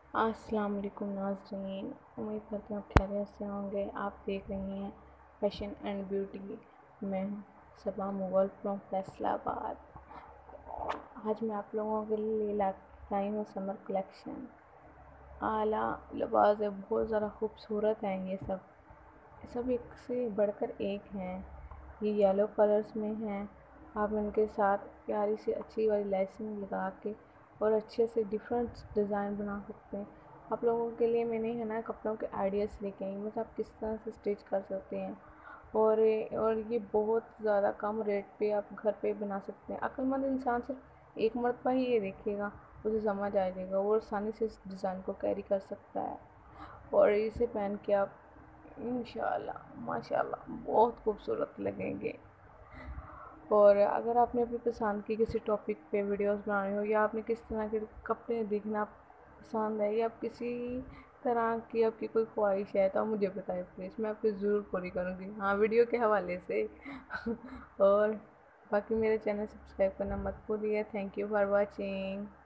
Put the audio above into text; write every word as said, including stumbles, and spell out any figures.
अस्सलाम वालेकुम नाज़रीन, उम्मीद करती हूँ आप खैरियत से होंगे। आप देख रही हैं फैशन एंड ब्यूटी। मैं हूँ सबा मुग़ल फ्रॉम फैसलाबाद। आज मैं आप लोगों के लिए लाई हूँ समर कलेक्शन। आला लिबास है, बहुत ज़्यादा खूबसूरत हैं ये सब। सब एक से बढ़कर एक हैं। ये येलो कलर्स में हैं। आप इनके साथ प्यारी सी अच्छी वाली लेसिंग लगा के और अच्छे से डिफरेंट डिज़ाइन बना सकते हैं। आप लोगों के लिए मैंने है ना कपड़ों के आइडियाज़ लेके आई, मतलब आप किस तरह से स्टिच कर सकते हैं। और और ये बहुत ज़्यादा कम रेट पे आप घर पे बना सकते हैं। अक्लमंद इंसान सिर्फ एक मरतबा ही ये देखेगा, उसे समझ आ जाएगा, वो आसानी से इस डिज़ाइन को कैरी कर सकता है। और इसे पहन के आप इंशाल्लाह माशाल्लाह बहुत खूबसूरत लगेंगे। और अगर आपने अपनी पसंद की किसी टॉपिक पे वीडियोस बनानी हो, या आपने किस तरह के कपड़े देखना पसंद है, या किसी तरह की आपकी कोई ख्वाहिश है, तो आप मुझे बताएं प्लीज़, मैं आपकी ज़रूर पूरी करूँगी, हाँ वीडियो के हवाले से। और बाकी मेरे चैनल सब्सक्राइब करना मत भूलिए। Thank you for watching.